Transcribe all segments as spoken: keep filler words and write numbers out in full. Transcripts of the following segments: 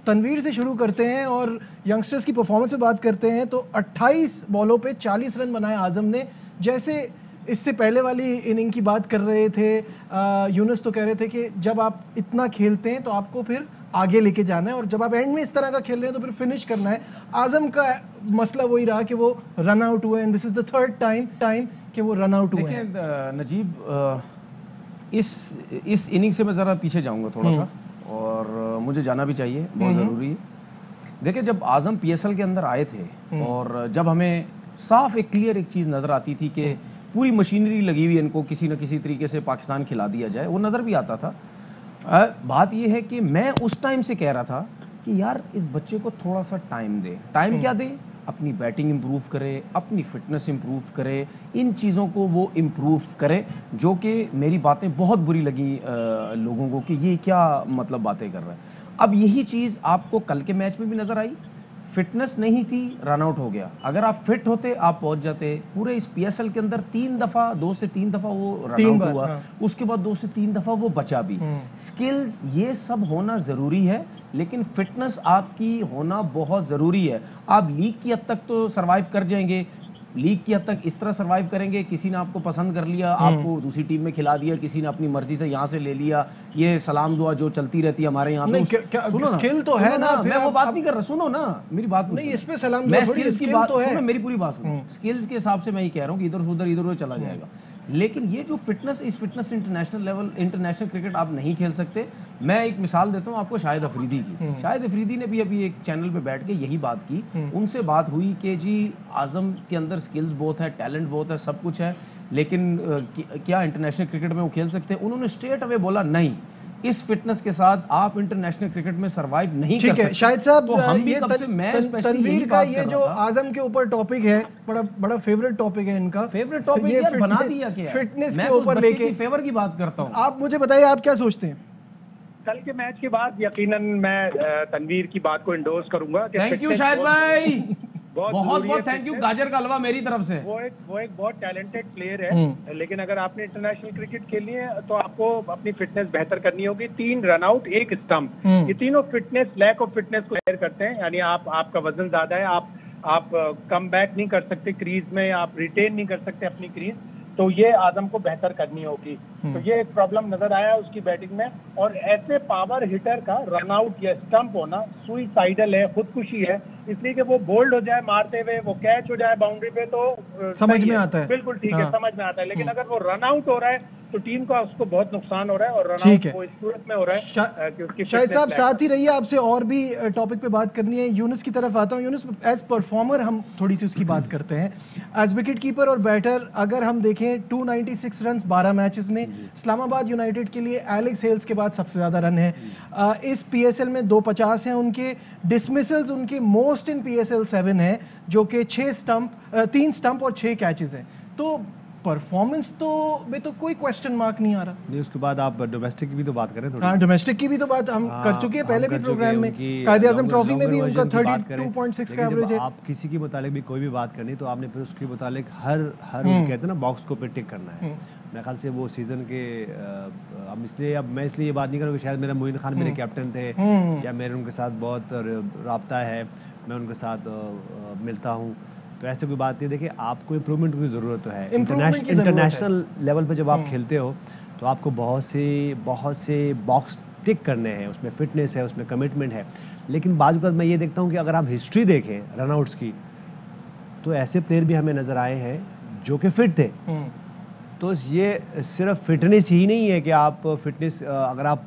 तनवीर से शुरू करते हैं और यंगस्टर्स की परफॉर्मेंस पे बात करते हैं। तो अट्ठाईस बॉलों पे चालीस रन बनाए आजम ने। जैसे इससे पहले वाली इनिंग की बात कर रहे थे यूनुस, तो कह रहे थे कि जब आप इतना खेलते हैं तो आपको फिर आगे लेके जाना है और जब आप एंड में इस तरह का खेल रहे हैं तो फिर फिनिश करना है। आजम का मसला वही रहा कि वो रन आउट हुए, and this is the third time time कि वो रन आउट हुए हैं। देखिए नजीब, इस इस इनिंग से मैं ज़रा पीछे जाऊंगा थोड़ा सा, और मुझे जाना भी चाहिए, बहुत ज़रूरी है। देखिए जब आज़म पीएसएल के अंदर आए थे और जब हमें साफ एक क्लियर एक चीज़ नज़र आती थी कि पूरी मशीनरी लगी हुई इनको किसी न किसी तरीके से पाकिस्तान खिला दिया जाए, वो नज़र भी आता था। आ, बात ये है कि मैं उस टाइम से कह रहा था कि यार इस बच्चे को थोड़ा सा टाइम दे। टाइम क्या दे? अपनी बैटिंग इम्प्रूव करे, अपनी फिटनेस इम्प्रूव करे, इन चीज़ों को वो इम्प्रूव करे। जो कि मेरी बातें बहुत बुरी लगी आ, लोगों को कि ये क्या मतलब बातें कर रहा है। अब यही चीज़ आपको कल के मैच में भी नज़र आई। फिटनेस नहीं थी, रन आउट हो गया। अगर आप फिट होते आप पहुंच जाते। पूरे इस पीएसएल के अंदर तीन दफ़ा दो से तीन दफ़ा वो रन आउट हुआ, हाँ। उसके बाद दो से तीन दफ़ा वो बचा भी। स्किल्स ये सब होना ज़रूरी है, लेकिन फिटनेस आपकी होना बहुत ज़रूरी है। आप लीग की हद तक तो सर्वाइव कर जाएंगे, लीग की हद तक इस तरह सर्वाइव करेंगे, किसी ने आपको पसंद कर लिया, आपको दूसरी टीम में खिला दिया, किसी ने अपनी मर्जी से यहाँ से ले लिया, ये सलाम दुआ जो चलती रहती है हमारे यहाँ पे। सुनो स्किल तो है ना, मैं वो बात नहीं कर रहा, सुनो ना मेरी बात नहीं, इस पे सलाम मैं स्किल्स की बात सुनो, मेरी पूरी बात सुनो। स्किल्स के हिसाब से मैं ये कह रहा हूँ कि इधर उधर इधर उधर चला जाएगा, लेकिन ये जो फिटनेस, इस fitness international level, international cricket आप नहीं खेल सकते। मैं एक मिसाल देता हूँ आपको शाहिद अफरीदी की। शाहिद अफरीदी ने भी अभी एक चैनल पे बैठ के यही बात की। उनसे बात हुई कि जी आज़म के अंदर स्किल्स बहुत है, टैलेंट बहुत है, सब कुछ है, लेकिन क्या इंटरनेशनल क्रिकेट में वो खेल सकते हैं? उन्होंने स्ट्रेट अवे बोला नहीं, इस फिटनेस के साथ आप इंटरनेशनल क्रिकेट में सरवाइव नहीं कर सकते। शाहिद साहब, तो हम भी कब से मैं तनवीर का ये जो आज़म के ऊपर टॉपिक है, बड़ा बड़ा फेवरेट टॉपिक है इनका। फेवरेट टॉपिक यार बना दिया क्या? फिटनेस के ऊपर लेके फेवर की बात करता हूँ। आप मुझे बताइए आप क्या सोचते हैं? कल के मैच के बाद यकीनन मैं तनवीर की बात को इंडोर्स करूंगा। थैंक यू शाहिद भाई, बहुत बहुत बहुत थैंक यू। गाजर का हलवा मेरी तरफ से। वो एक वो एक बहुत टैलेंटेड प्लेयर है, लेकिन अगर आपने इंटरनेशनल क्रिकेट खेलनी है तो आपको अपनी फिटनेस बेहतर करनी होगी। तीन रन आउट, एक स्टंप, ये तीनों फिटनेस, लैक ऑफ फिटनेस को शेयर करते हैं। यानी आप आपका वजन ज्यादा है, आप आप कम बैक नहीं कर सकते क्रीज में, आप रिटेन नहीं कर सकते अपनी क्रीज, तो ये आजम को बेहतर करनी होगी। तो ये एक प्रॉब्लम नजर आया उसकी बैटिंग में। और ऐसे पावर हिटर का रन आउट या स्टंप होना सुइसाइडल है, खुदकुशी है, इसलिए कि वो बोल्ड हो जाए मारते हुए, वो कैच हो जाए बाउंड्री पे तो समझ में आता है, बिल्कुल ठीक है, समझ में आता है। लेकिन अगर वो रन आउट हो रहा है तो टीम का उसको बहुत नुकसान हो रहा है, और रन आउट वो इस सूरत में हो रहा है कि उसकी शाहिद साहब साथ ही रहिए, आपसे और भी टॉपिक पे बात करनी है। यूनुस की तरफ आता हूँ। यूनुस, एज परफॉर्मर हम थोड़ी सी उसकी बात करते हैं। एज विकेट कीपर और बैटर अगर हम देखें टू नाइंटी सिक्स रन बारह मैचेस में, इस्लामाबाद यूनाइटेड के लिए एलेक्स हेल्स के बाद सबसे ज्यादा रन है। इस पीएसएल में दो पचास हैं उनके। डिसमिसल्स उनके मोस्ट इन पीएसएल सेवन है, जो कि छह स्टंप तीन स्टंप और छह कैचेस हैं। तो परफॉर्मेंस तो में तो कोई क्वेश्चन मार्क नहीं आ रहा। नहीं, उसके बाद आप डोमेस्टिक की भी तो बात करें थोड़ी। हाँ, डोमेस्टिक की भी तो बात हम कर चुके हैं पहले भी प्रोग्राम में। कायदे आज़म ट्रॉफी में भी उनका थर्टी टू पॉइंट सिक्स का एवरेज है। आप किसी के मुतालिक भी कोई भी बात करनी तो आपने फिर उसके मुतालिक हर हर कहते हैं ना बॉक्स को पे टिक करना है। मेरे ख्याल से वो सीजन के अब इसलिए अब मैं इसलिए ये बात नहीं करूँगा शायद मेरा मोइन खान मेरे कैप्टन थे या मेरे उनके साथ बहुत रब्ता है, मैं उनके साथ मिलता हूँ, तो ऐसे कोई बात नहीं। देखिए आपको इम्प्रूवमेंट की ज़रूरत तो है। इंटरनेशनल इंटरनेशनल लेवल पर जब आप खेलते हो तो आपको बहुत से बहुत से बॉक्स टिक करने हैं, उसमें फिटनेस है, उसमें कमिटमेंट है। लेकिन बाज़ वक़्त मैं ये देखता हूँ कि अगर आप हिस्ट्री देखें रनआउट्स की, तो ऐसे प्लेयर भी हमें नज़र आए हैं जो कि फिट थे। तो ये सिर्फ फिटनेस ही नहीं है कि आप फिटनेस अगर आप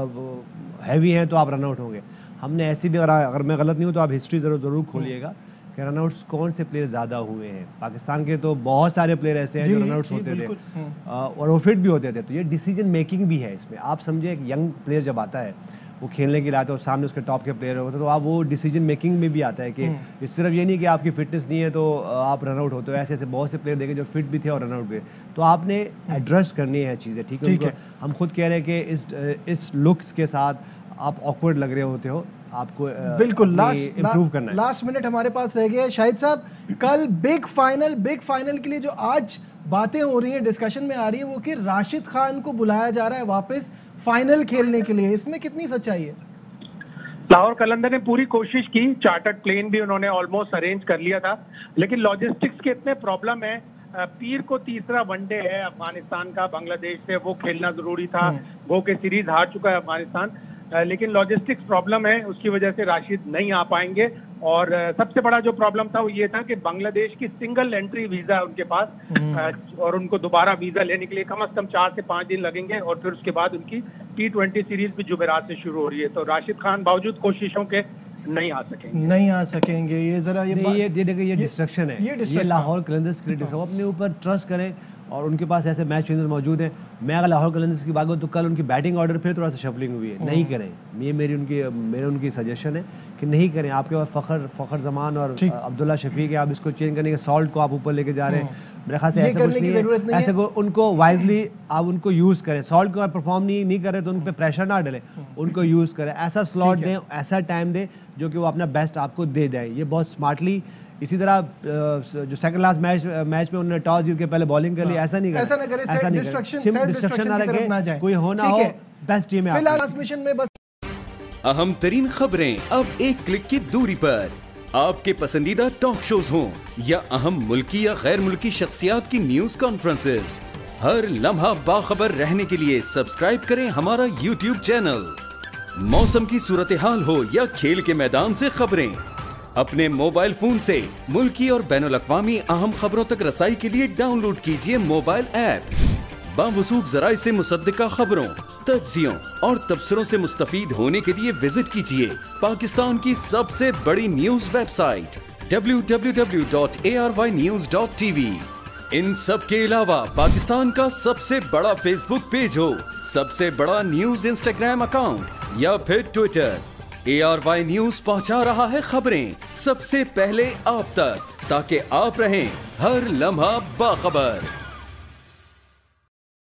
हैवी हैं तो आप रनआउट होंगे। हमने ऐसी भी, अगर अगर मैं गलत नहीं हूँ तो आप हिस्ट्री ज़रूर ज़रूर खोलिएगा कि रनआउट्स कौन से प्लेयर ज़्यादा हुए हैं। पाकिस्तान के तो बहुत सारे प्लेयर ऐसे हैं जो रनआउट्स होते थे और वो फिट भी होते थे। तो ये डिसीजन मेकिंग भी है इसमें। आप समझे एक यंग प्लेयर जब आता है वो खेलने के लिए आता है और सामने उसके टॉप के प्लेयर होते हैं, तो आप वो डिसीजन मेकिंग में भी आता है कि इस सिर्फ ये नहीं कि आपकी फिटनेस नहीं है तो आप रनआउट होते हो। ऐसे ऐसे बहुत से प्लेयर देखे जो फिट भी थे और रनआउट भी। तो आपने एड्रेस करनी है चीज़ें, ठीक है। ठीक हम खुद कह रहे हैं कि इस इस लुक्स के साथ आप ऑकवर्ड लग रहे होते हो, आपको बिल्कुल लास्ट इम्प्रूव करना है। लास्ट मिनट हमारे पास रह गया है। शाहिद साहब, कल बिग फाइनल बिग फाइनल के लिए जो आज बातें हो रही हैं, डिस्कशन में आ रही है, वो कि राशिद खान को बुलाया जा रहा है वापस फाइनल खेलने के लिए, इसमें कितनी सच्चाई है? लाहौर कलंदर ने पूरी कोशिश की, चार्टर्ड प्लेन भी उन्होंने ऑलमोस्ट अरेंज कर लिया था, लेकिन लॉजिस्टिक्स के इतने प्रॉब्लम है। पीर को तीसरा वनडे है अफगानिस्तान का बांग्लादेश से, वो खेलना जरूरी था, वो के सीरीज हार चुका है अफगानिस्तान, लेकिन लॉजिस्टिक्स प्रॉब्लम है, उसकी वजह से राशिद नहीं आ पाएंगे। और सबसे बड़ा जो प्रॉब्लम था वो ये था कि बांग्लादेश की सिंगल एंट्री वीजा है उनके पास, और उनको दोबारा वीजा लेने के लिए कम से कम चार से पांच दिन लगेंगे, और फिर उसके बाद उनकी टी ट्वेंटी सीरीज भी जुमेरात से शुरू हो रही है। तो राशिद खान बावजूद कोशिशों के नहीं आ सकेंगे नहीं आ सकेंगे ये जरा ये ये ये देखिए ये डिस्ट्रक्शन है, ये ये लाहौर कलंदर्स क्रिकेट वो अपने ऊपर ट्रस्ट करें, और उनके पास ऐसे मैच विनर मौजूद हैं। मैं अगर लाहौर कलंदर्स की बात करूँ तो कल उनकी बैटिंग ऑर्डर फिर थोड़ा सा शफलिंग हुई है, नहीं करें, ये मेरी उनकी मेरे उनकी सजेशन है कि नहीं करें। आपके पास फ़खर फ़खर जमान और अब्दुल्ला शफीक है, आप इसको चेंज करने के सॉल्ट को आप ऊपर लेके जा रहे हैं, मेरे ख्याल से ऐसा कुछ नहीं है। ऐसे को उनको वाइजली आप उनको यूज़ करें, सॉल्ट को अगर परफॉर्म नहीं नहीं करें तो उन पर प्रेशर ना डालें, उनको यूज़ करें, ऐसा स्लॉट दें, ऐसा टाइम दें जो कि वो अपना बेस्ट आपको दे दें, ये बहुत स्मार्टली। इसी तरह जो सेकंड लास्ट मैच मैच में उन्होंने टॉस जीत के पहले बॉलिंग कर ली, ऐसा नहीं करें, ऐसा ना करें, ऐसा नहीं डिस्ट्रक्शन करें, डिस्ट्रक्शन ना रखें, कोई हो ना हो, बेस्ट टीम है फिलहाल ट्रांसमिशन में बस अहम तरीन खबरें अब एक क्लिक की दूरी पर। आपके पसंदीदा टॉक शोज हों या अहम मुल्की या गैर मुल्की शख्सियात की न्यूज कॉन्फ्रेंसेस, हर लम्हा बाखबर रहने के लिए सब्सक्राइब करें हमारा यूट्यूब चैनल। मौसम की सूरत हाल हो या खेल के मैदान से खबरें, अपने मोबाइल फोन से मुल्की और बैनुल अक़वामी अहम खबरों तक रसाई के लिए डाउनलोड कीजिए मोबाइल ऐप। बावसूख ज़राए से मुसद्दिका खबरों, तज्ज़ियों और तबसरों से मुस्तफीद होने के लिए विजिट कीजिए पाकिस्तान की सबसे बड़ी news website W W W dot A R Y news dot T V. इन सब के अलावा पाकिस्तान का सबसे बड़ा फेसबुक पेज हो, सबसे बड़ा न्यूज इंस्टाग्राम अकाउंट या फिर Twitter, A R Y news पहुंचा रहा है खबरें सबसे पहले आप तक, ताकि आप रहें हर लम्हा बाखबर।